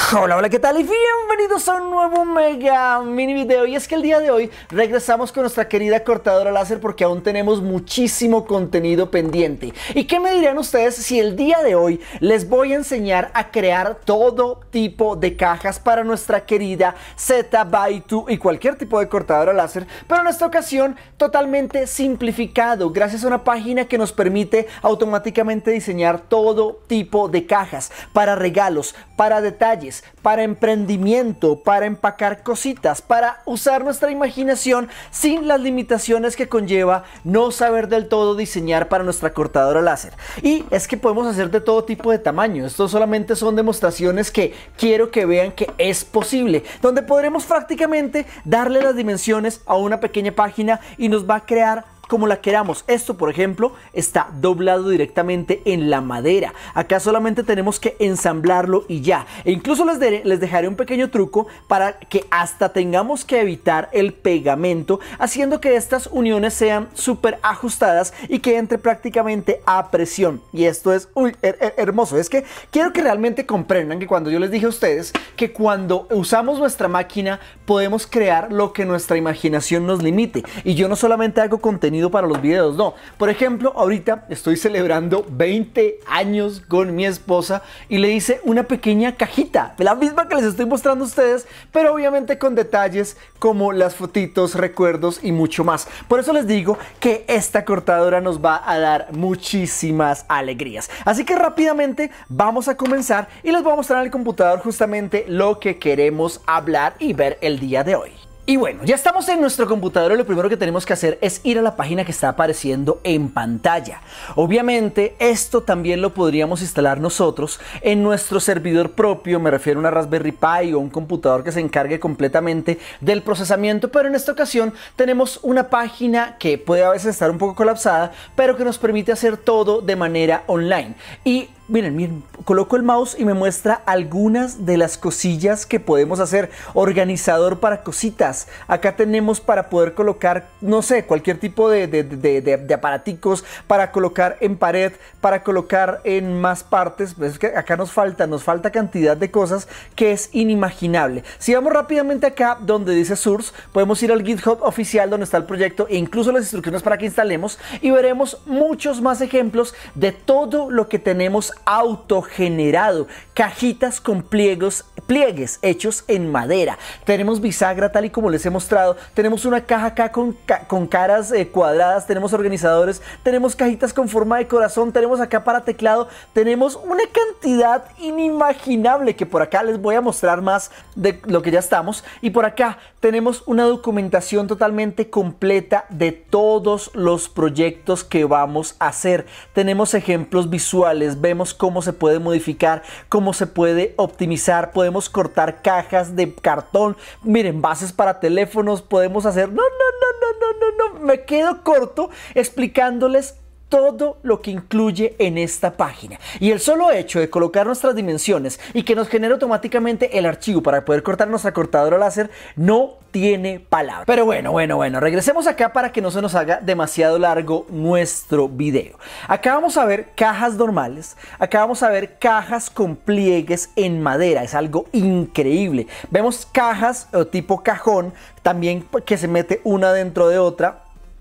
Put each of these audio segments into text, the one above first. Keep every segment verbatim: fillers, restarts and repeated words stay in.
Hola, hola, ¿qué tal? Y bienvenidos a un nuevo mega mini video. Y es que el día de hoy regresamos con nuestra querida cortadora láser porque aún tenemos muchísimo contenido pendiente. ¿Y qué me dirían ustedes si el día de hoy les voy a enseñar a crear todo tipo de cajas para nuestra querida Z by two y cualquier tipo de cortadora láser, pero en esta ocasión totalmente simplificado gracias a una página que nos permite automáticamente diseñar todo tipo de cajas para regalos, para detalles, para emprendimiento, para empacar cositas, para usar nuestra imaginación sin las limitaciones que conlleva no saber del todo diseñar para nuestra cortadora láser. Y es que podemos hacer de todo tipo de tamaño. Estos solamente son demostraciones que quiero que vean que es posible, donde podremos prácticamente darle las dimensiones a una pequeña página y nos va a crear como la queramos. Esto, por ejemplo, está doblado directamente en la madera. Acá solamente tenemos que ensamblarlo y ya. E incluso les, de, les dejaré un pequeño truco para que hasta tengamos que evitar el pegamento, haciendo que estas uniones sean súper ajustadas y que entre prácticamente a presión. Y esto es uy, her her hermoso. Es que quiero que realmente comprendan que cuando yo les dije a ustedes que cuando usamos nuestra máquina podemos crear lo que nuestra imaginación nos limite. Y yo no solamente hago contenido para los videos, no. Por ejemplo, ahorita estoy celebrando veinte años con mi esposa y le hice una pequeña cajita, la misma que les estoy mostrando a ustedes, pero obviamente con detalles como las fotitos, recuerdos y mucho más. Por eso les digo que esta cortadora nos va a dar muchísimas alegrías. Así que rápidamente vamos a comenzar y les voy a mostrar en el computador justamente lo que queremos hablar y ver el día de hoy. Y bueno, ya estamos en nuestro computador y lo primero que tenemos que hacer es ir a la página que está apareciendo en pantalla. Obviamente esto también lo podríamos instalar nosotros en nuestro servidor propio, me refiero a una Raspberry Pi o un computador que se encargue completamente del procesamiento, pero en esta ocasión tenemos una página que puede a veces estar un poco colapsada, pero que nos permite hacer todo de manera online. Y miren, miren, coloco el mouse y me muestra algunas de las cosillas que podemos hacer. Organizador para cositas. Acá tenemos para poder colocar, no sé, cualquier tipo de, de, de, de, de aparaticos, para colocar en pared, para colocar en más partes. Es que acá nos falta, nos falta cantidad de cosas que es inimaginable. Si vamos rápidamente acá donde dice Source, podemos ir al GitHub oficial donde está el proyecto e incluso las instrucciones para que instalemos y veremos muchos más ejemplos de todo lo que tenemos autogenerado. Cajitas con pliegos, pliegues hechos en madera. Tenemos bisagra tal y como les he mostrado. Tenemos una caja acá con, ca con caras eh, cuadradas. Tenemos organizadores. Tenemos cajitas con forma de corazón. Tenemos acá para teclado. Tenemos una cantidad inimaginable que por acá les voy a mostrar más de lo que ya estamos. Y por acá tenemos una documentación totalmente completa de todos los proyectos que vamos a hacer. Tenemos ejemplos visuales. Vemos cómo se puede modificar, cómo se puede optimizar, podemos cortar cajas de cartón, miren, bases para teléfonos, podemos hacer, no, no, no, no, no, no, no, me quedo corto explicándoles todo lo que incluye en esta página. Y el solo hecho de colocar nuestras dimensiones y que nos genere automáticamente el archivo para poder cortar nuestra cortadora láser no tiene palabra. Pero bueno, bueno, bueno, regresemos acá para que no se nos haga demasiado largo nuestro video. Acá vamos a ver cajas normales, acá vamos a ver cajas con pliegues en madera, es algo increíble. Vemos cajas o tipo cajón, también que se mete una dentro de otra.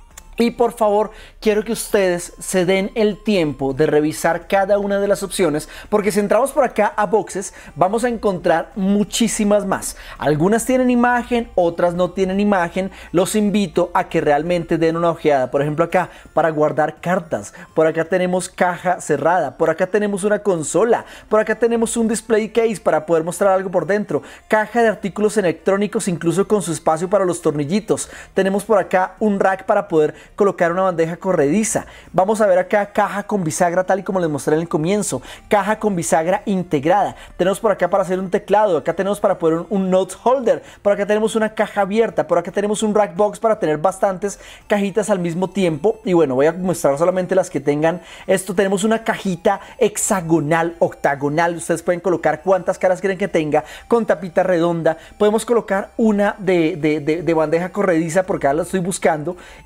Y por favor, quiero que ustedes se den el tiempo de revisar cada una de las opciones, porque si entramos por acá a boxes, vamos a encontrar muchísimas más. Algunas tienen imagen, otras no tienen imagen. Los invito a que realmente den una ojeada. Por ejemplo, acá, para guardar cartas. Por acá tenemos caja cerrada. Por acá tenemos una consola. Por acá tenemos un display case para poder mostrar algo por dentro. Caja de artículos electrónicos, incluso con su espacio para los tornillitos. Tenemos por acá un rack para poder colocar una bandeja corrediza. Vamos a ver acá caja con bisagra tal y como les mostré en el comienzo, caja con bisagra integrada. Tenemos por acá para hacer un teclado, acá tenemos para poner un, un note holder, por acá tenemos una caja abierta, por acá tenemos un rack box para tener bastantes cajitas al mismo tiempo. Y bueno, voy a mostrar solamente las que tengan esto. Tenemos una cajita hexagonal, octagonal, ustedes pueden colocar cuántas caras quieren que tenga, con tapita redonda. Podemos colocar una de, de, de, de bandeja corrediza, porque acá la estoy buscando, y quiero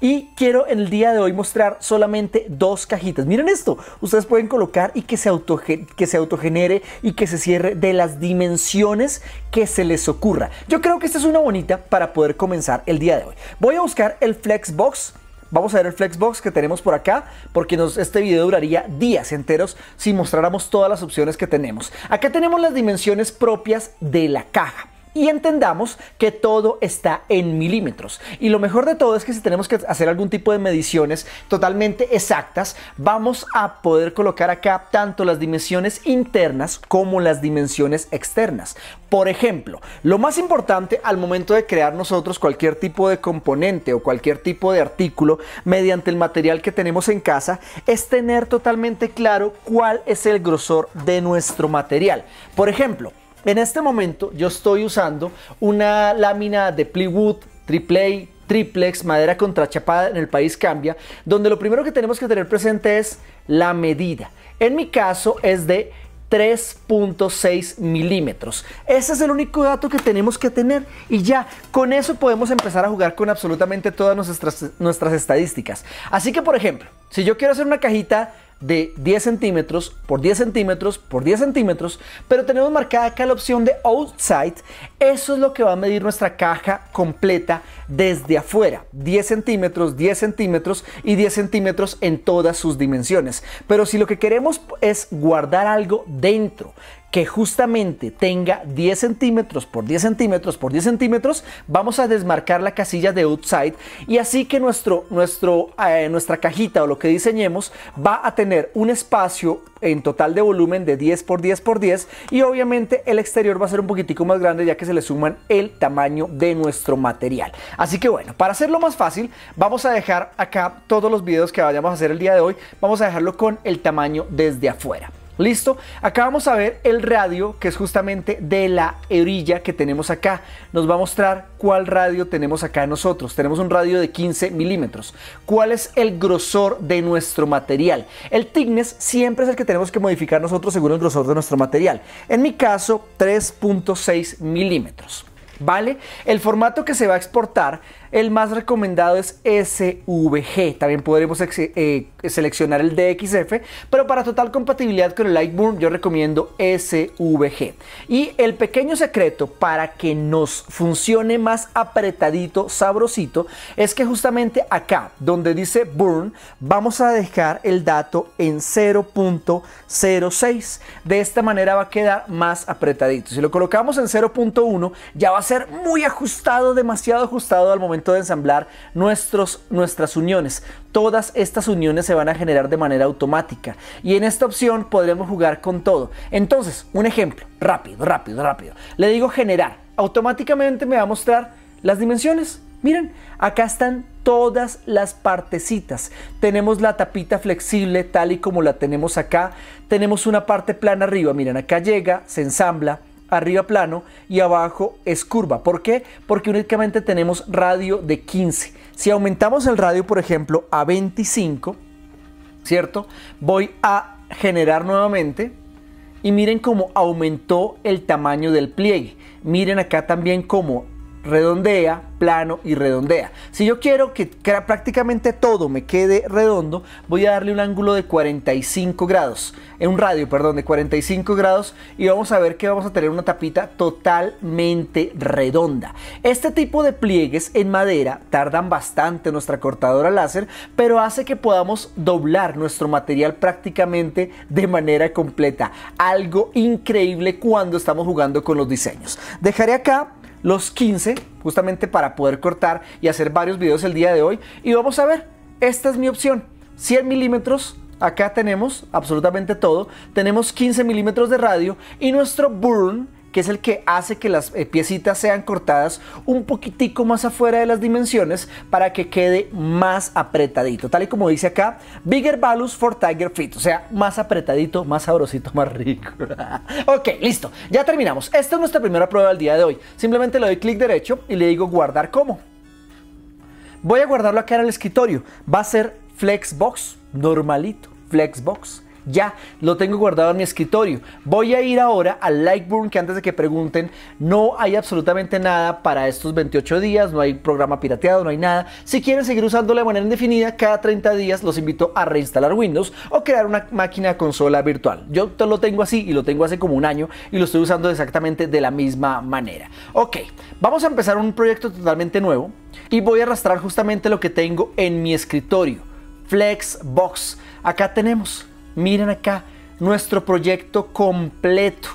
quiero en el día de hoy mostrar solamente dos cajitas. Miren esto, ustedes pueden colocar y que se, autoge que se autogenere y que se cierre de las dimensiones que se les ocurra. Yo creo que esta es una bonita para poder comenzar el día de hoy. Voy a buscar el Flexbox. Vamos a ver el Flexbox que tenemos por acá, porque nos, este video duraría días enteros si mostráramos todas las opciones que tenemos. Acá tenemos las dimensiones propias de la caja. Y entendamos que todo está en milímetros. Y lo mejor de todo es que si tenemos que hacer algún tipo de mediciones totalmente exactas, vamos a poder colocar acá tanto las dimensiones internas como las dimensiones externas. Por ejemplo, lo más importante al momento de crear nosotros cualquier tipo de componente o cualquier tipo de artículo mediante el material que tenemos en casa es tener totalmente claro cuál es el grosor de nuestro material. Por ejemplo, en este momento yo estoy usando una lámina de plywood, triple A, triplex, madera contrachapada en el país Cambia, donde lo primero que tenemos que tener presente es la medida. En mi caso es de tres punto seis milímetros. Ese es el único dato que tenemos que tener y ya con eso podemos empezar a jugar con absolutamente todas nuestras, nuestras estadísticas. Así que, por ejemplo, si yo quiero hacer una cajita de diez centímetros por diez centímetros por diez centímetros, pero tenemos marcada acá la opción de outside, eso es lo que va a medir nuestra caja completa desde afuera, diez centímetros, diez centímetros y diez centímetros en todas sus dimensiones. Pero si lo que queremos es guardar algo dentro que justamente tenga diez centímetros por diez centímetros por diez centímetros, vamos a desmarcar la casilla de outside y así que nuestro, nuestro, eh, nuestra cajita o lo que diseñemos va a tener un espacio en total de volumen de diez por diez por diez y obviamente el exterior va a ser un poquitico más grande ya que se le suman el tamaño de nuestro material. Así que bueno, para hacerlo más fácil vamos a dejar acá todos los videos que vayamos a hacer el día de hoy, vamos a dejarlo con el tamaño desde afuera. ¿Listo? Acá vamos a ver el radio, que es justamente de la orilla que tenemos acá. Nos va a mostrar cuál radio tenemos acá nosotros. Tenemos un radio de quince milímetros. ¿Cuál es el grosor de nuestro material? El thickness siempre es el que tenemos que modificar nosotros según el grosor de nuestro material. En mi caso, tres punto seis milímetros. ¿Vale? El formato que se va a exportar, el más recomendado es S V G. También podremos eh, seleccionar el D X F, pero para total compatibilidad con el Lightburn yo recomiendo S V G. Y el pequeño secreto para que nos funcione más apretadito, sabrosito, es que justamente acá donde dice Burn vamos a dejar el dato en cero punto cero seis. De esta manera va a quedar más apretadito. Si lo colocamos en cero punto uno ya va a ser muy ajustado, demasiado ajustado al momento de ensamblar nuestros, nuestras uniones. Todas estas uniones se van a generar de manera automática y en esta opción podremos jugar con todo. Entonces, un ejemplo, rápido, rápido, rápido. Le digo generar, automáticamente me va a mostrar las dimensiones. Miren, acá están todas las partecitas. Tenemos la tapita flexible tal y como la tenemos acá. Tenemos una parte plana arriba, miren, acá llega, se ensambla, arriba plano y abajo es curva. ¿Por qué? Porque únicamente tenemos radio de quince. Si aumentamos el radio, por ejemplo, a veinticinco, ¿cierto? Voy a generar nuevamente y miren cómo aumentó el tamaño del pliegue. Miren acá también cómo redondea, plano y redondea. Si yo quiero que prácticamente todo me quede redondo, voy a darle un ángulo de cuarenta y cinco grados, en un radio, perdón, de cuarenta y cinco grados y vamos a ver que vamos a tener una tapita totalmente redonda. Este tipo de pliegues en madera tardan bastante en nuestra cortadora láser, pero hace que podamos doblar nuestro material prácticamente de manera completa. Algo increíble cuando estamos jugando con los diseños. Dejaré acá los quince justamente para poder cortar y hacer varios videos el día de hoy y vamos a ver, esta es mi opción, cien milímetros, acá tenemos absolutamente todo, tenemos quince milímetros de radio y nuestro burn, que es el que hace que las eh, piecitas sean cortadas un poquitico más afuera de las dimensiones para que quede más apretadito, tal y como dice acá, bigger values for tiger fit, o sea, más apretadito, más sabrosito, más rico. Ok, listo, ya terminamos. Esta es nuestra primera prueba del día de hoy. Simplemente le doy clic derecho y le digo guardar como. Voy a guardarlo acá en el escritorio. Va a ser Flexbox, normalito, Flexbox. Ya lo tengo guardado en mi escritorio. Voy a ir ahora al Lightburn, que antes de que pregunten, no hay absolutamente nada para estos veintiocho días, no hay programa pirateado, no hay nada. Si quieren seguir usándolo de manera indefinida, cada treinta días los invito a reinstalar Windows o crear una máquina consola virtual. Yo te lo tengo así y lo tengo hace como un año y lo estoy usando exactamente de la misma manera. Ok, vamos a empezar un proyecto totalmente nuevo y voy a arrastrar justamente lo que tengo en mi escritorio. Flexbox. Acá tenemos. Miren acá, nuestro proyecto completo.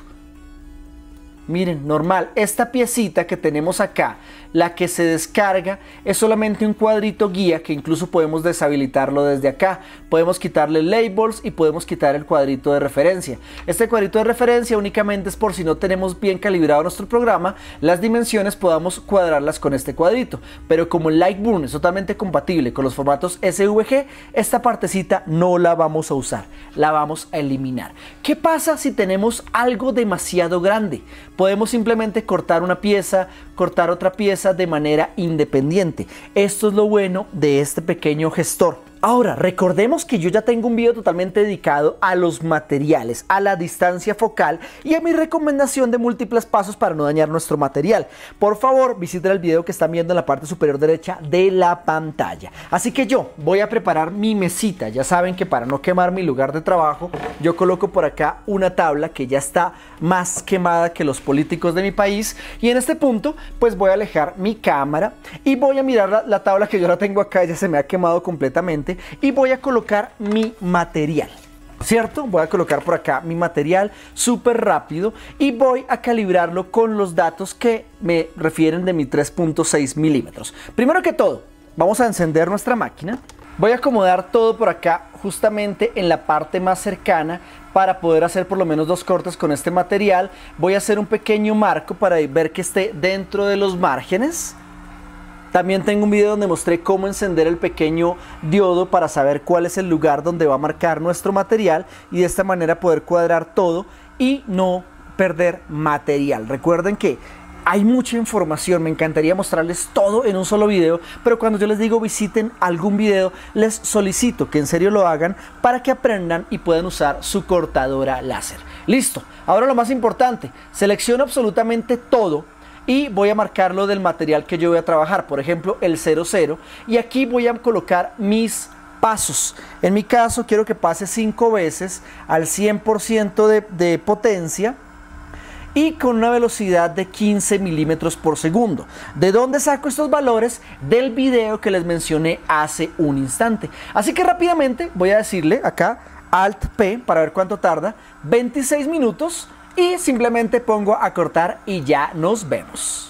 Miren, normal, esta piecita que tenemos acá, la que se descarga, es solamente un cuadrito guía que incluso podemos deshabilitarlo desde acá. Podemos quitarle labels y podemos quitar el cuadrito de referencia. Este cuadrito de referencia únicamente es por si no tenemos bien calibrado nuestro programa, las dimensiones podamos cuadrarlas con este cuadrito. Pero como el Lightburn es totalmente compatible con los formatos S V G, esta partecita no la vamos a usar, la vamos a eliminar. ¿Qué pasa si tenemos algo demasiado grande? Podemos simplemente cortar una pieza, cortar otra pieza de manera independiente. Esto es lo bueno de este pequeño gestor. Ahora, recordemos que yo ya tengo un video totalmente dedicado a los materiales, a la distancia focal y a mi recomendación de múltiples pasos para no dañar nuestro material. Por favor, visiten el video que están viendo en la parte superior derecha de la pantalla. Así que yo voy a preparar mi mesita. Ya saben que para no quemar mi lugar de trabajo, yo coloco por acá una tabla que ya está más quemada que los políticos de mi país. Y en este punto, pues voy a alejar mi cámara y voy a mirar la, la tabla que yo la tengo acá, ya se me ha quemado completamente. Y voy a colocar mi material, ¿cierto? Voy a colocar por acá mi material súper rápido y voy a calibrarlo con los datos que me refieren de mi tres punto seis milímetros. Primero que todo, vamos a encender nuestra máquina. Voy a acomodar todo por acá justamente en la parte más cercana para poder hacer por lo menos dos cortes con este material. Voy a hacer un pequeño marco para ver que esté dentro de los márgenes. También tengo un video donde mostré cómo encender el pequeño diodo para saber cuál es el lugar donde va a marcar nuestro material y de esta manera poder cuadrar todo y no perder material. Recuerden que hay mucha información, me encantaría mostrarles todo en un solo video, pero cuando yo les digo visiten algún video, les solicito que en serio lo hagan para que aprendan y puedan usar su cortadora láser. Listo, ahora lo más importante, selecciono absolutamente todo y voy a marcarlo del material que yo voy a trabajar, por ejemplo el cero cero, y aquí voy a colocar mis pasos. En mi caso quiero que pase cinco veces al cien por ciento de, de potencia y con una velocidad de quince milímetros por segundo. ¿De dónde saco estos valores? Del video que les mencioné hace un instante. Así que rápidamente voy a decirle acá Alt P para ver cuánto tarda, veintiséis minutos. Y simplemente pongo a cortar y ya nos vemos.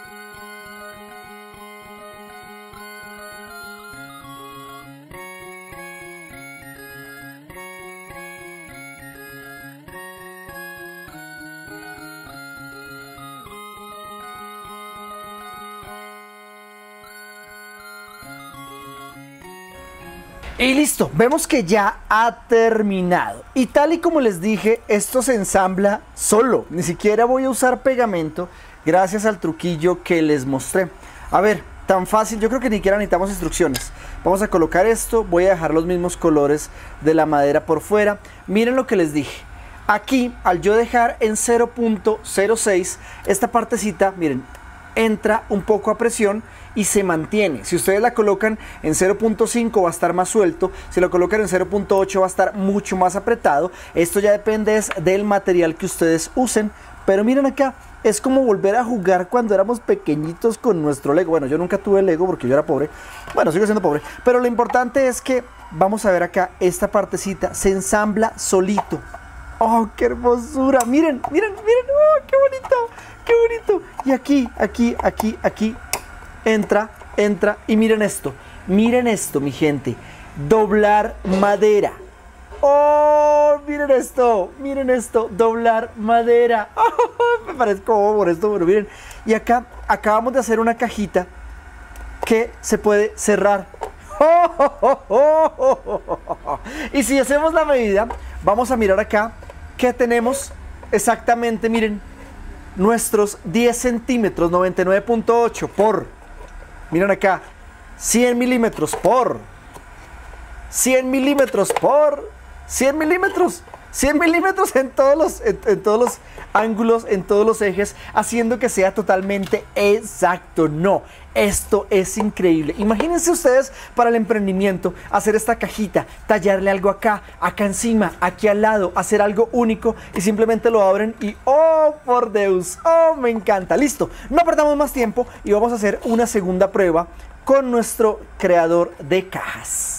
Y listo, vemos que ya ha terminado. Y tal y como les dije, esto se ensambla solo. Ni siquiera voy a usar pegamento gracias al truquillo que les mostré. A ver, tan fácil, yo creo que ni siquiera necesitamos instrucciones. Vamos a colocar esto, voy a dejar los mismos colores de la madera por fuera. Miren lo que les dije. Aquí, al yo dejar en cero punto cero seis, esta partecita, miren, entra un poco a presión y se mantiene. Si ustedes la colocan en cero punto cinco va a estar más suelto, si lo colocan en cero punto ocho va a estar mucho más apretado. Esto ya depende del material que ustedes usen, pero miren acá, es como volver a jugar cuando éramos pequeñitos con nuestro Lego. Bueno, yo nunca tuve Lego porque yo era pobre, bueno, sigo siendo pobre, pero lo importante es que, vamos a ver acá, esta partecita se ensambla solito. ¡Oh, qué hermosura! Miren, miren, miren, ¡oh, qué bonito! ¡Qué bonito! Y aquí, aquí, aquí, aquí entra, entra y miren esto, miren esto, mi gente, doblar madera. ¡Oh! Miren esto, miren esto, doblar madera. ¡Oh! Me parezco bobo por esto, pero miren. Y acá acabamos de hacer una cajita que se puede cerrar. ¡Oh, oh, oh, oh, oh! Y si hacemos la medida, vamos a mirar acá que tenemos exactamente, miren, nuestros diez centímetros, noventa y nueve punto ocho por, miren acá, cien milímetros por, cien milímetros por, cien milímetros. cien milímetros en todos los, en, en todos los ángulos, en todos los ejes, haciendo que sea totalmente exacto. No, esto es increíble. Imagínense ustedes para el emprendimiento, hacer esta cajita, tallarle algo acá, acá encima, aquí al lado, hacer algo único y simplemente lo abren y ¡oh, por Dios! ¡Oh, me encanta! Listo, no perdamos más tiempo y vamos a hacer una segunda prueba con nuestro creador de cajas.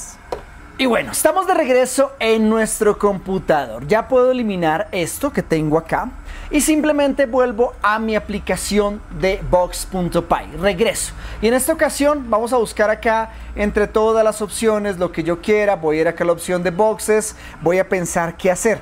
Y bueno, estamos de regreso en nuestro computador. Ya puedo eliminar esto que tengo acá y simplemente vuelvo a mi aplicación de box punto py. Regreso. Y en esta ocasión vamos a buscar acá entre todas las opciones lo que yo quiera. Voy a ir acá a la opción de boxes. Voy a pensar qué hacer.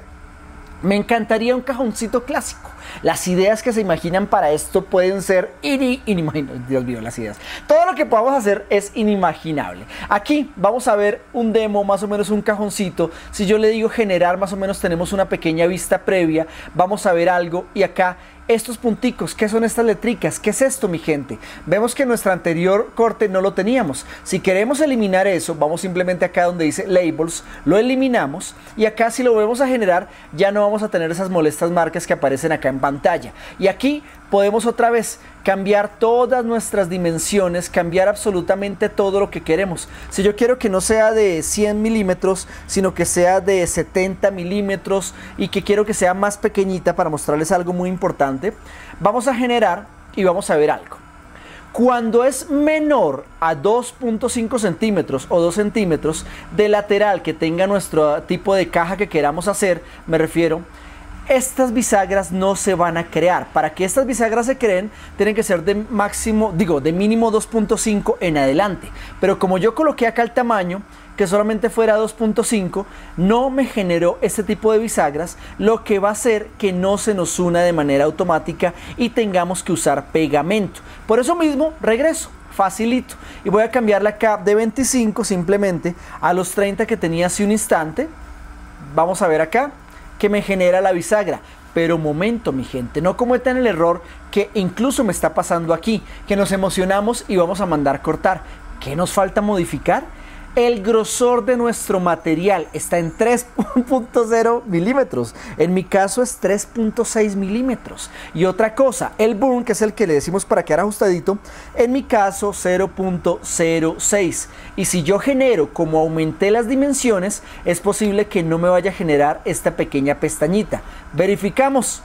Me encantaría un cajoncito clásico. Las ideas que se imaginan para esto pueden ser inimaginables. Dios mío, las ideas. Todo lo que podamos hacer es inimaginable. Aquí vamos a ver un demo, más o menos un cajoncito. Si yo le digo generar, más o menos tenemos una pequeña vista previa. Vamos a ver algo y acá estos punticos, ¿qué son estas letricas? ¿Qué es esto, mi gente? Vemos que en nuestro anterior corte no lo teníamos. Si queremos eliminar eso, vamos simplemente acá donde dice Labels, lo eliminamos y acá si lo volvemos a generar, ya no vamos a tener esas molestas marcas que aparecen acá en pantalla. Y aquí podemos otra vez cambiar todas nuestras dimensiones, cambiar absolutamente todo lo que queremos. Si yo quiero que no sea de cien milímetros, sino que sea de setenta milímetros y que quiero que sea más pequeñita para mostrarles algo muy importante, vamos a generar y vamos a ver algo. Cuando es menor a dos punto cinco centímetros o dos centímetros de lateral que tenga nuestro tipo de caja que queramos hacer, me refiero, estas bisagras no se van a crear. Para que estas bisagras se creen, tienen que ser de máximo, digo, de mínimo dos punto cinco en adelante. Pero como yo coloqué acá el tamaño, que solamente fuera dos punto cinco, no me generó este tipo de bisagras, lo que va a hacer que no se nos una de manera automática y tengamos que usar pegamento. Por eso mismo, regreso. Facilito. Y voy a cambiar la cap de veinticinco simplemente a los treinta que tenía hace un instante. Vamos a ver acá que me genera la bisagra. Pero momento, mi gente, no cometan el error que incluso me está pasando aquí, que nos emocionamos y vamos a mandar cortar. ¿Qué nos falta modificar? El grosor de nuestro material está en tres punto cero milímetros. En mi caso es tres punto seis milímetros. Y otra cosa, el burn, que es el que le decimos para quedar ajustadito, en mi caso cero punto cero seis. Y si yo genero, como aumenté las dimensiones, es posible que no me vaya a generar esta pequeña pestañita. Verificamos.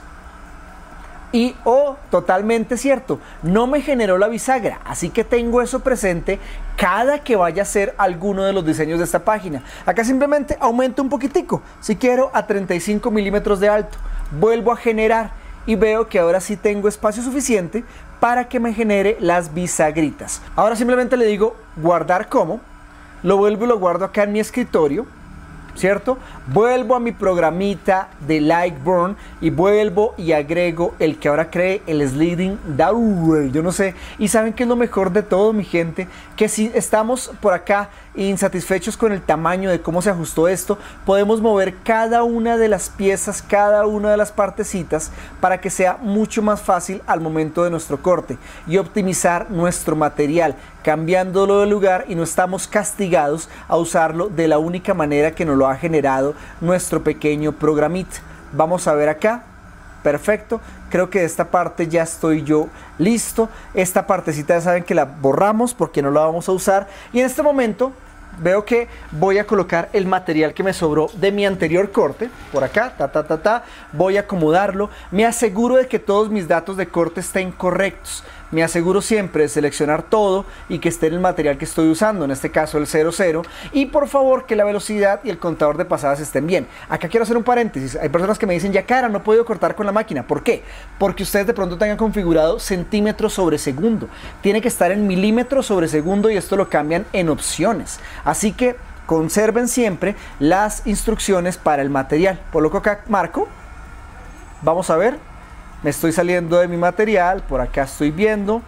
Y, oh, totalmente cierto, no me generó la bisagra, así que tengo eso presente cada que vaya a hacer alguno de los diseños de esta página. Acá simplemente aumento un poquitico, si quiero a treinta y cinco milímetros de alto, vuelvo a generar y veo que ahora sí tengo espacio suficiente para que me genere las bisagritas. Ahora simplemente le digo guardar como, lo vuelvo y lo guardo acá en mi escritorio, ¿cierto? Vuelvo a mi programita de Lightburn y vuelvo y agrego el que ahora cree el Sliding Down, yo no sé. Y ¿saben qué es lo mejor de todo, mi gente? Que si estamos por acá insatisfechos con el tamaño de cómo se ajustó esto, podemos mover cada una de las piezas, cada una de las partecitas para que sea mucho más fácil al momento de nuestro corte y optimizar nuestro material, cambiándolo de lugar y no estamos castigados a usarlo de la única manera que nos lo ha generado nuestro pequeño programita. Vamos a ver acá. Perfecto, creo que de esta parte ya estoy yo listo. Esta partecita ya saben que la borramos porque no la vamos a usar. Y en este momento veo que voy a colocar el material que me sobró de mi anterior corte. Por acá, ta, ta, ta, ta. Voy a acomodarlo. Me aseguro de que todos mis datos de corte estén correctos. Me aseguro siempre de seleccionar todo y que esté en el material que estoy usando, en este caso el cero cero, y por favor que la velocidad y el contador de pasadas estén bien. Acá quiero hacer un paréntesis. Hay personas que me dicen, ya cara, no he podido cortar con la máquina. ¿Por qué? Porque ustedes de pronto tengan configurado centímetros sobre segundo. Tiene que estar en milímetros sobre segundo y esto lo cambian en opciones. Así que conserven siempre las instrucciones para el material. Coloco acá marco. Vamos a ver. Me estoy saliendo de mi material, por acá estoy viendo.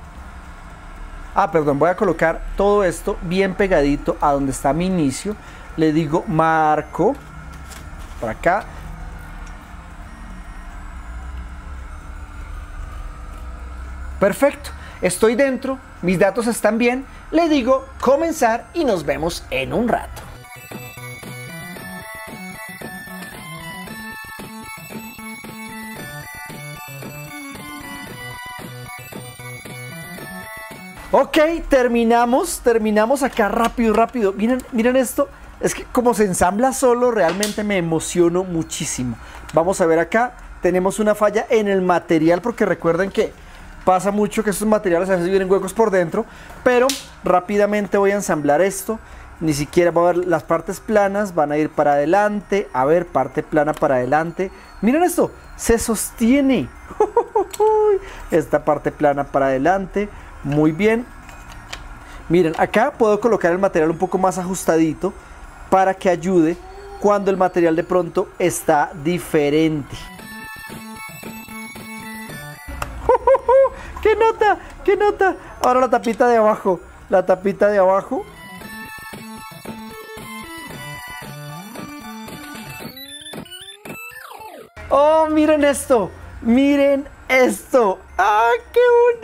Ah, perdón, voy a colocar todo esto bien pegadito a donde está mi inicio. Le digo marco, por acá. Perfecto, estoy dentro, mis datos están bien. Le digo comenzar y nos vemos en un rato. Ok, terminamos, terminamos acá rápido, rápido. Miren, miren esto. Es que como se ensambla solo, realmente me emociono muchísimo. Vamos a ver acá, tenemos una falla en el material, porque recuerden que pasa mucho que estos materiales a veces vienen huecos por dentro, pero rápidamente voy a ensamblar esto. Ni siquiera va a ver las partes planas, van a ir para adelante. A ver, parte plana para adelante. Miren esto, se sostiene. Esta parte plana para adelante. Muy bien. Miren, acá puedo colocar el material un poco más ajustadito para que ayude cuando el material de pronto está diferente. ¡Qué nota! ¡Qué nota! Ahora la tapita de abajo. La tapita de abajo. ¡Oh, miren esto! ¡Miren esto! ¡Ah, qué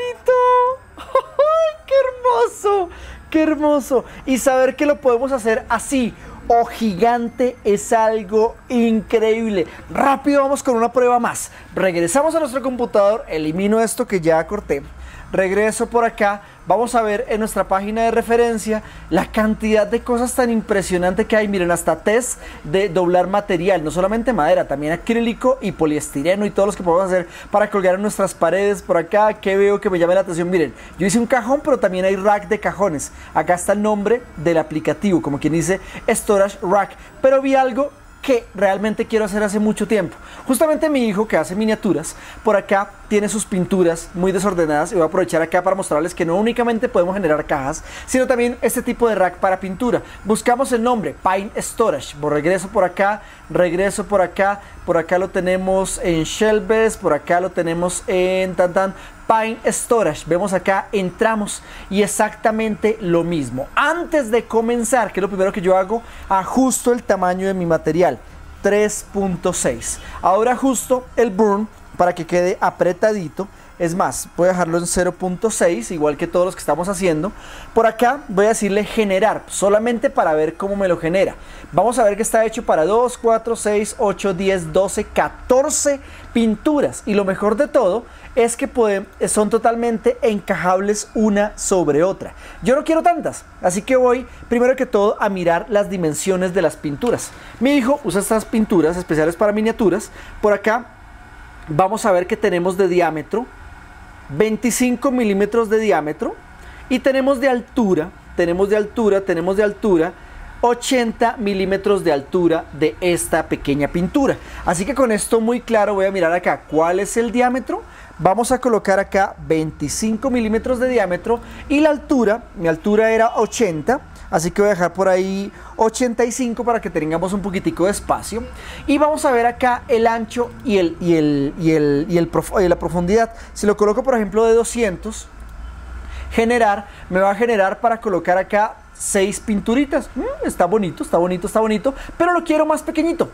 bonito! ¡Qué hermoso! ¡Qué hermoso! Y saber que lo podemos hacer así o gigante es algo increíble. Rápido, vamos con una prueba más. Regresamos a nuestro computador, elimino esto que ya corté. Regreso por acá, vamos a ver en nuestra página de referencia la cantidad de cosas tan impresionante que hay. Miren, hasta test de doblar material, no solamente madera, también acrílico y poliestireno y todos los que podemos hacer para colgar en nuestras paredes. Por acá, que veo que me llama la atención, miren, yo hice un cajón, pero también hay rack de cajones. Acá está el nombre del aplicativo, como quien dice Storage Rack, pero vi algo que realmente quiero hacer hace mucho tiempo. Justamente mi hijo, que hace miniaturas, por acá tiene sus pinturas muy desordenadas, y voy a aprovechar acá para mostrarles que no únicamente podemos generar cajas, sino también este tipo de rack para pintura. Buscamos el nombre, Pine Storage. Regreso por acá, regreso por acá, por acá lo tenemos en Shelves, por acá lo tenemos en tan tan Pine Storage. Vemos acá, entramos y exactamente lo mismo. Antes de comenzar, que es lo primero que yo hago, ajusto el tamaño de mi material, tres punto seis. Ahora ajusto el burn para que quede apretadito. Es más, voy a dejarlo en cero punto seis, igual que todos los que estamos haciendo. Por acá voy a decirle generar, solamente para ver cómo me lo genera. Vamos a ver que está hecho para dos, cuatro, seis, ocho, diez, doce, catorce pinturas. Y lo mejor de todo es que pueden, son totalmente encajables una sobre otra. Yo no quiero tantas, así que voy primero que todo a mirar las dimensiones de las pinturas. Mi hijo usa estas pinturas especiales para miniaturas. Por acá vamos a ver que tenemos de diámetro veinticinco milímetros de diámetro, y tenemos de altura, tenemos de altura, tenemos de altura ochenta milímetros de altura de esta pequeña pintura. Así que con esto muy claro voy a mirar acá cuál es el diámetro. Vamos a colocar acá veinticinco milímetros de diámetro, y la altura, mi altura era ochenta, así que voy a dejar por ahí ochenta y cinco para que tengamos un poquitico de espacio. Y vamos a ver acá el ancho y, el, y, el, y, el, y, el prof, y la profundidad. Si lo coloco por ejemplo de doscientos, generar, me va a generar para colocar acá seis pinturitas. Mm, está bonito, está bonito, está bonito, pero lo quiero más pequeñito.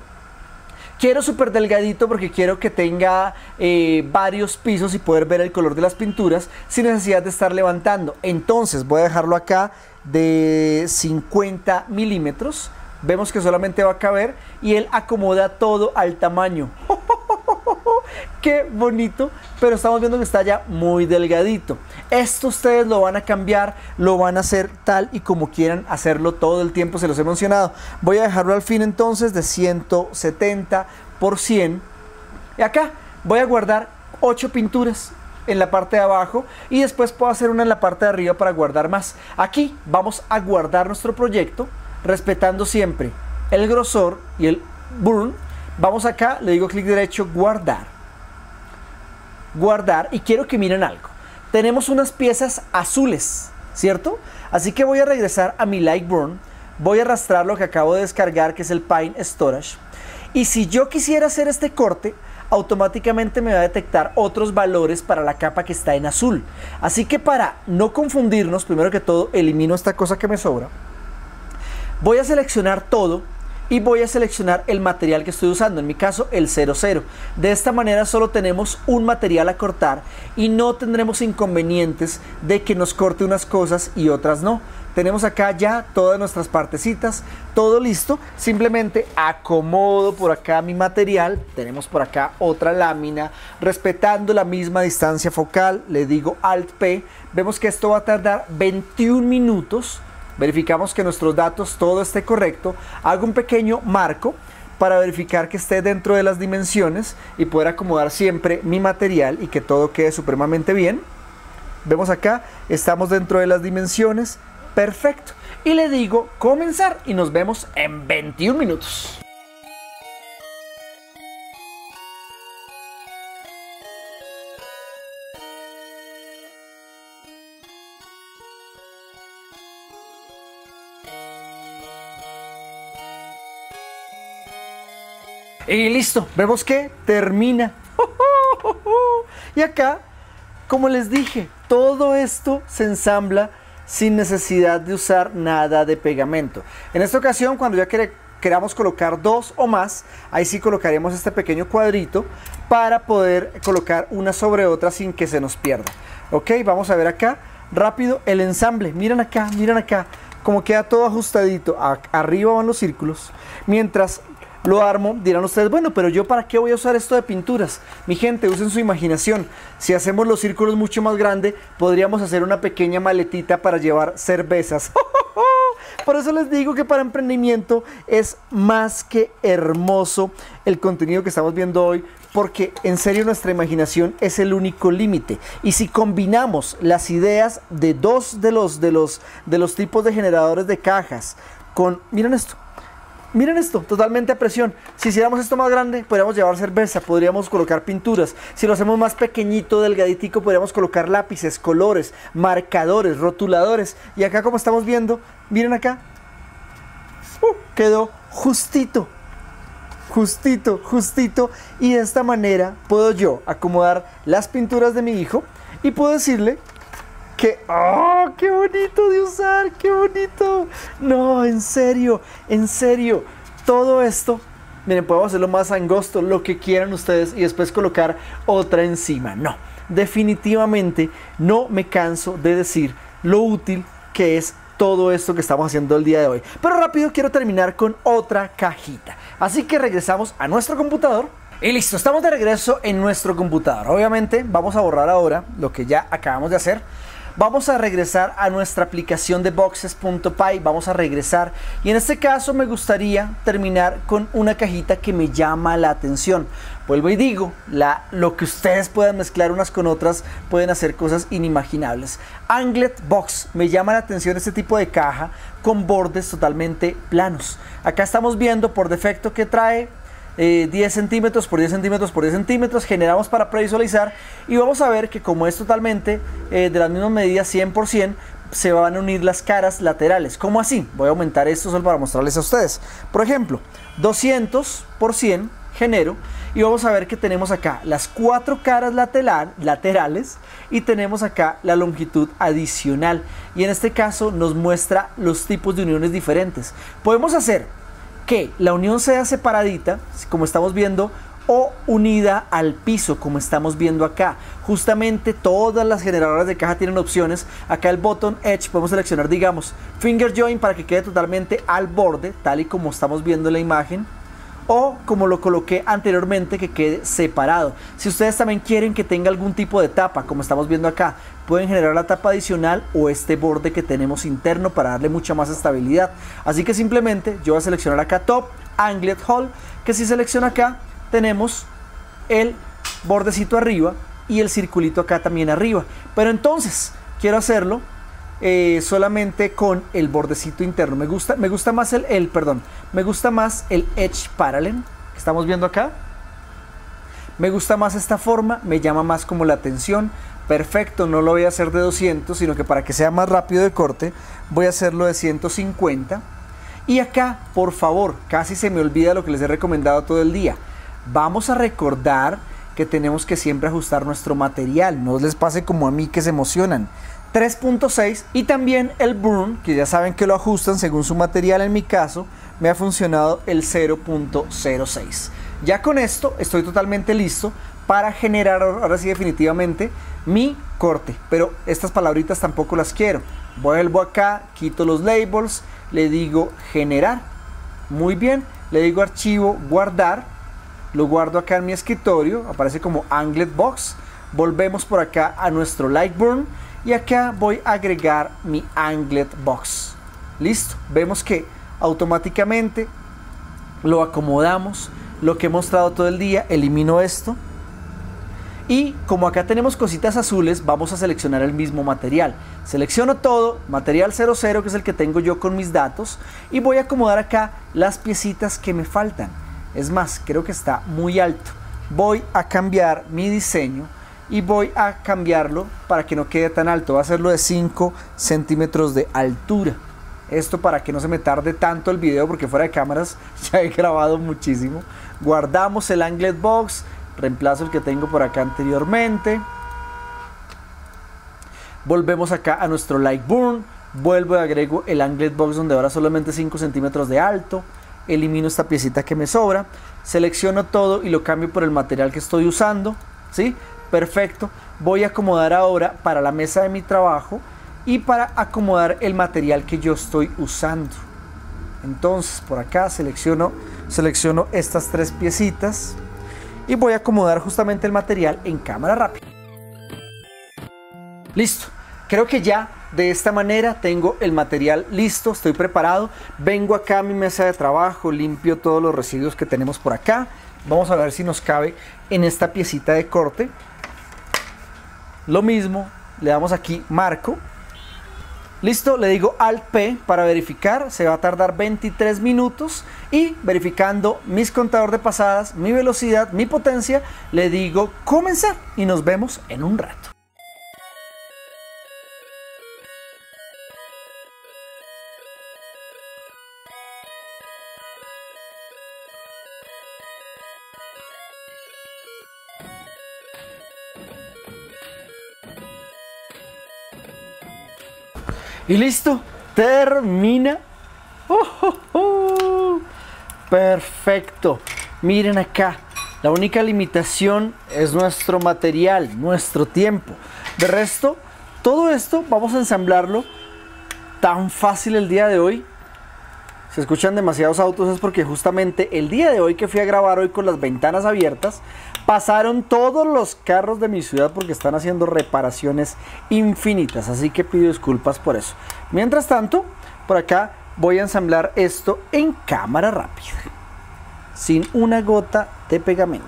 Quiero súper delgadito porque quiero que tenga eh, varios pisos y poder ver el color de las pinturas sin necesidad de estar levantando. Entonces voy a dejarlo acá de cincuenta milímetros. Vemos que solamente va a caber y él acomoda todo al tamaño. ¡Qué bonito! Pero estamos viendo que está ya muy delgadito. Esto ustedes lo van a cambiar, lo van a hacer tal y como quieran hacerlo todo el tiempo, se los he mencionado. Voy a dejarlo al fin entonces de ciento setenta por cien. Y acá voy a guardar ocho pinturas en la parte de abajo, y después puedo hacer una en la parte de arriba para guardar más. Aquí vamos a guardar nuestro proyecto respetando siempre el grosor y el burn. Vamos acá, le digo clic derecho, guardar, guardar, y quiero que miren algo. Tenemos unas piezas azules, ¿cierto? Así que voy a regresar a mi Lightburn, voy a arrastrar lo que acabo de descargar, que es el Pine Storage, y si yo quisiera hacer este corte, automáticamente me va a detectar otros valores para la capa que está en azul. Así que para no confundirnos, primero que todo elimino esta cosa que me sobra, voy a seleccionar todo y voy a seleccionar el material que estoy usando, en mi caso el cero cero. De esta manera solo tenemos un material a cortar y no tendremos inconvenientes de que nos corte unas cosas y otras no. Tenemos acá ya todas nuestras partecitas, todo listo. Simplemente acomodo por acá mi material. Tenemos por acá otra lámina, respetando la misma distancia focal. Le digo Alt P. Vemos que esto va a tardar veintiún minutos. Verificamos que nuestros datos todo esté correcto. Hago un pequeño marco para verificar que esté dentro de las dimensiones y poder acomodar siempre mi material y que todo quede supremamente bien. Vemos acá, estamos dentro de las dimensiones. Perfecto. Y le digo comenzar y nos vemos en veintiún minutos. Y listo, vemos que termina. Y acá, como les dije, todo esto se ensambla sin necesidad de usar nada de pegamento. En esta ocasión, cuando ya queramos colocar dos o más, ahí sí colocaremos este pequeño cuadrito para poder colocar una sobre otra sin que se nos pierda. Ok, vamos a ver acá rápido el ensamble. Miren acá, miren acá, como queda todo ajustadito. Arriba van los círculos. Mientras lo armo, dirán ustedes, bueno, pero yo para qué voy a usar esto de pinturas. Mi gente, usen su imaginación. Si hacemos los círculos mucho más grandes, podríamos hacer una pequeña maletita para llevar cervezas. Por eso les digo que para emprendimiento es más que hermoso el contenido que estamos viendo hoy, porque en serio nuestra imaginación es el único límite. Y si combinamos las ideas de dos de los, de los, de los tipos de generadores de cajas con, miren esto, miren esto, totalmente a presión. Si hiciéramos esto más grande, podríamos llevar cerveza, podríamos colocar pinturas. Si lo hacemos más pequeñito, delgaditico, podríamos colocar lápices, colores, marcadores, rotuladores. Y acá, como estamos viendo, miren acá, uh, quedó justito, justito, justito. Y de esta manera puedo yo acomodar las pinturas de mi hijo y puedo decirle que, ¡oh, qué bonito de usar! ¡Qué bonito! No, en serio, en serio. Todo esto, miren, podemos hacerlo más angosto, lo que quieran ustedes, y después colocar otra encima. No, definitivamente no me canso de decir lo útil que es todo esto que estamos haciendo el día de hoy. Pero rápido quiero terminar con otra cajita. Así que regresamos a nuestro computador. Y listo, estamos de regreso en nuestro computador. Obviamente vamos a borrar ahora lo que ya acabamos de hacer. Vamos a regresar a nuestra aplicación de boxes punto py, vamos a regresar y en este caso me gustaría terminar con una cajita que me llama la atención. Vuelvo y digo, la, lo que ustedes puedan mezclar unas con otras pueden hacer cosas inimaginables. Anglet Box, me llama la atención este tipo de caja con bordes totalmente planos. Acá estamos viendo por defecto que trae Eh, diez centímetros por diez centímetros por diez centímetros. Generamos para previsualizar y vamos a ver que como es totalmente eh, de las mismas medidas cien por ciento, se van a unir las caras laterales. ¿Cómo así? Voy a aumentar esto solo para mostrarles a ustedes. Por ejemplo, doscientos por cien genero y vamos a ver que tenemos acá las cuatro caras lateral, laterales y tenemos acá la longitud adicional, y en este caso nos muestra los tipos de uniones diferentes. Podemos hacer que la unión sea separadita, como estamos viendo, o unida al piso, como estamos viendo acá. Justamente todas las generadoras de caja tienen opciones. Acá el button edge podemos seleccionar, digamos, finger join para que quede totalmente al borde, tal y como estamos viendo en la imagen, o como lo coloqué anteriormente, que quede separado. Si ustedes también quieren que tenga algún tipo de tapa, como estamos viendo acá, pueden generar la tapa adicional o este borde que tenemos interno para darle mucha más estabilidad. Así que simplemente yo voy a seleccionar acá Top Anglet Hole, que si selecciono acá tenemos el bordecito arriba y el circulito acá también arriba. Pero entonces quiero hacerlo eh, solamente con el bordecito interno. Me gusta, me gusta más el, el, perdón, me gusta más el Edge Parallel que estamos viendo acá. Me gusta más esta forma, me llama más como la atención. Perfecto, no lo voy a hacer de doscientos, sino que para que sea más rápido de corte, voy a hacerlo de ciento cincuenta. Y acá, por favor, casi se me olvida lo que les he recomendado todo el día. Vamos a recordar que tenemos que siempre ajustar nuestro material. No les pase como a mí que se emocionan. tres punto seis y también el burn, que ya saben que lo ajustan según su material. En mi caso me ha funcionado el cero punto cero seis. Ya con esto estoy totalmente listo para generar ahora sí definitivamente mi corte, pero estas palabritas tampoco las quiero. Vuelvo acá, quito los labels, le digo generar, muy bien, le digo archivo, guardar, lo guardo acá en mi escritorio, aparece como Anglet Box. Volvemos por acá a nuestro Lightburn y acá voy a agregar mi Anglet Box. Listo, vemos que automáticamente lo acomodamos, lo que he mostrado todo el día. Elimino esto y como acá tenemos cositas azules, vamos a seleccionar el mismo material. Selecciono todo, material cero cero, que es el que tengo yo con mis datos, y voy a acomodar acá las piecitas que me faltan. Es más, creo que está muy alto. Voy a cambiar mi diseño y voy a cambiarlo para que no quede tan alto. Voy a hacerlo de cinco centímetros de altura. Esto para que no se me tarde tanto el video, porque fuera de cámaras ya he grabado muchísimo. Guardamos el Anglet Box, reemplazo el que tengo por acá anteriormente. Volvemos acá a nuestro Lightburn, vuelvo y agrego el Anglet Box donde ahora solamente cinco centímetros de alto. Elimino esta piecita que me sobra, selecciono todo y lo cambio por el material que estoy usando, ¿sí? Perfecto. Voy a acomodar ahora para la mesa de mi trabajo y para acomodar el material que yo estoy usando. Entonces por acá selecciono, selecciono estas tres piecitas y voy a acomodar justamente el material en cámara rápida. Listo, creo que ya de esta manera tengo el material listo, estoy preparado. Vengo acá a mi mesa de trabajo, limpio todos los residuos que tenemos por acá. Vamos a ver si nos cabe en esta piecita de corte. Lo mismo, le damos aquí marco. Listo, le digo Alt P para verificar, se va a tardar veintitrés minutos y verificando mis contador de pasadas, mi velocidad, mi potencia, le digo comenzar y nos vemos en un rato. Y listo, termina. Oh, oh, oh. Perfecto. Miren acá, la única limitación es nuestro material, nuestro tiempo. De resto, todo esto vamos a ensamblarlo tan fácil el día de hoy. Se escuchan demasiados autos es porque justamente el día de hoy que fui a grabar hoy con las ventanas abiertas, pasaron todos los carros de mi ciudad porque están haciendo reparaciones infinitas, así que pido disculpas por eso. Mientras tanto, por acá voy a ensamblar esto en cámara rápida, sin una gota de pegamento.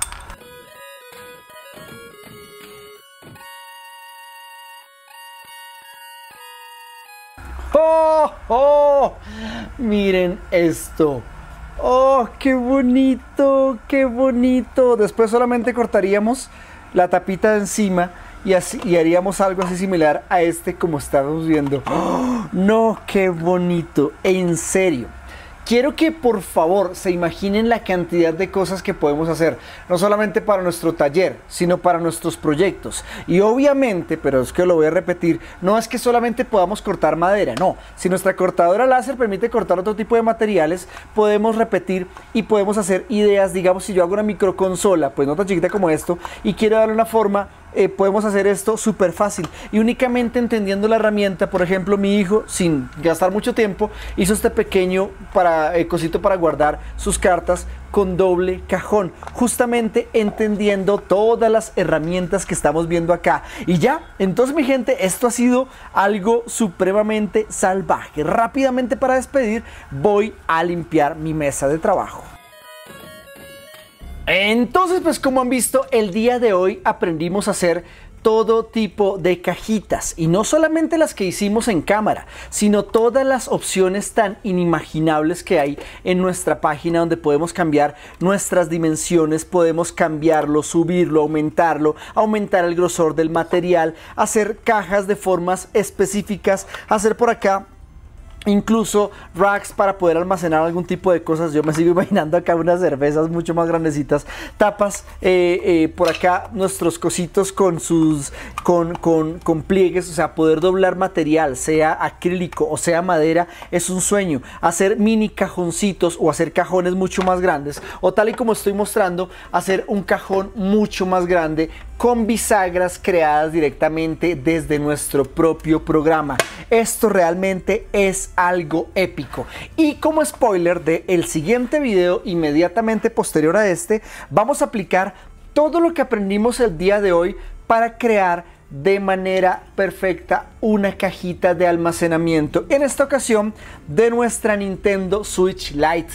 ¡Oh, oh! Miren esto. ¡Oh, qué bonito! ¡Qué bonito! Después solamente cortaríamos la tapita de encima y, así, y haríamos algo así similar a este como estamos viendo. ¡Oh, no! ¡Qué bonito! En serio. Quiero que por favor se imaginen la cantidad de cosas que podemos hacer, no solamente para nuestro taller, sino para nuestros proyectos. Y obviamente, pero es que lo voy a repetir, no es que solamente podamos cortar madera, no. Si nuestra cortadora láser permite cortar otro tipo de materiales, podemos repetir y podemos hacer ideas. Digamos, si yo hago una microconsola, pues no tan chiquita como esto, y quiero darle una forma, Eh, podemos hacer esto súper fácil y únicamente entendiendo la herramienta. Por ejemplo, mi hijo, sin gastar mucho tiempo, hizo este pequeño para, eh, cosito para guardar sus cartas con doble cajón, justamente entendiendo todas las herramientas que estamos viendo acá. Y ya, entonces mi gente, esto ha sido algo supremamente salvaje. Rápidamente para despedir, voy a limpiar mi mesa de trabajo. Entonces, pues como han visto, el día de hoy aprendimos a hacer todo tipo de cajitas y no solamente las que hicimos en cámara, sino todas las opciones tan inimaginables que hay en nuestra página, donde podemos cambiar nuestras dimensiones, podemos cambiarlo, subirlo, aumentarlo, aumentar el grosor del material, hacer cajas de formas específicas, hacer por acá incluso racks para poder almacenar algún tipo de cosas. Yo me sigo imaginando acá unas cervezas mucho más grandecitas, tapas, eh, eh, por acá nuestros cositos con sus con, con, con pliegues, o sea, poder doblar material, sea acrílico o sea madera, es un sueño. Hacer mini cajoncitos o hacer cajones mucho más grandes, o tal y como estoy mostrando, hacer un cajón mucho más grande con bisagras creadas directamente desde nuestro propio programa. Esto realmente es algo épico. Y como spoiler del siguiente video inmediatamente posterior a este, vamos a aplicar todo lo que aprendimos el día de hoy para crear de manera perfecta una cajita de almacenamiento, en esta ocasión de nuestra Nintendo Switch Lite,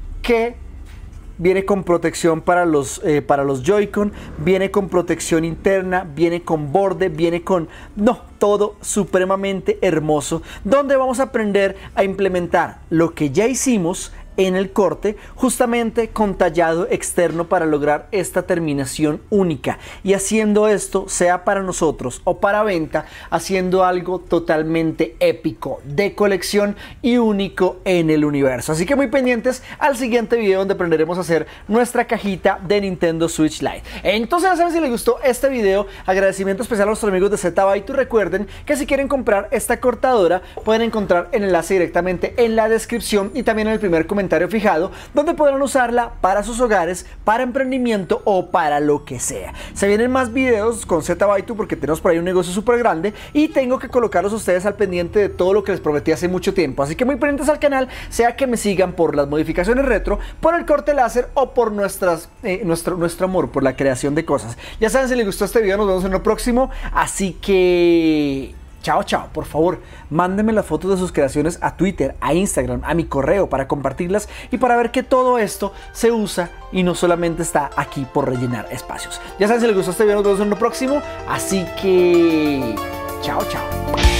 que viene con protección para los, eh, para los Joy-Con, viene con protección interna, viene con borde, viene con... no, todo supremamente hermoso, donde vamos a aprender a implementar lo que ya hicimos en el corte, justamente con tallado externo para lograr esta terminación única, y haciendo esto, sea para nosotros o para venta, haciendo algo totalmente épico, de colección y único en el universo. Así que muy pendientes al siguiente video, donde aprenderemos a hacer nuestra cajita de Nintendo Switch Lite. Entonces, ya saben, si les gustó este video, agradecimiento especial a nuestros amigos de Zettabyte. Recuerden que si quieren comprar esta cortadora, pueden encontrar el enlace directamente en la descripción y también en el primer comentario fijado, donde podrán usarla para sus hogares, para emprendimiento o para lo que sea. Se vienen más videos con Zettabyte porque tenemos por ahí un negocio súper grande y tengo que colocarlos a ustedes al pendiente de todo lo que les prometí hace mucho tiempo. Así que muy pendientes al canal, sea que me sigan por las modificaciones retro, por el corte láser o por nuestras, eh, nuestro, nuestro amor por la creación de cosas. Ya saben, si les gustó este video, nos vemos en el próximo. Así que... chao, chao. Por favor, mándenme las fotos de sus creaciones a Twitter, a Instagram, a mi correo para compartirlas y para ver que todo esto se usa y no solamente está aquí por rellenar espacios. Ya saben, si les gustó este video, nos vemos en el próximo. Así que... chao, chao.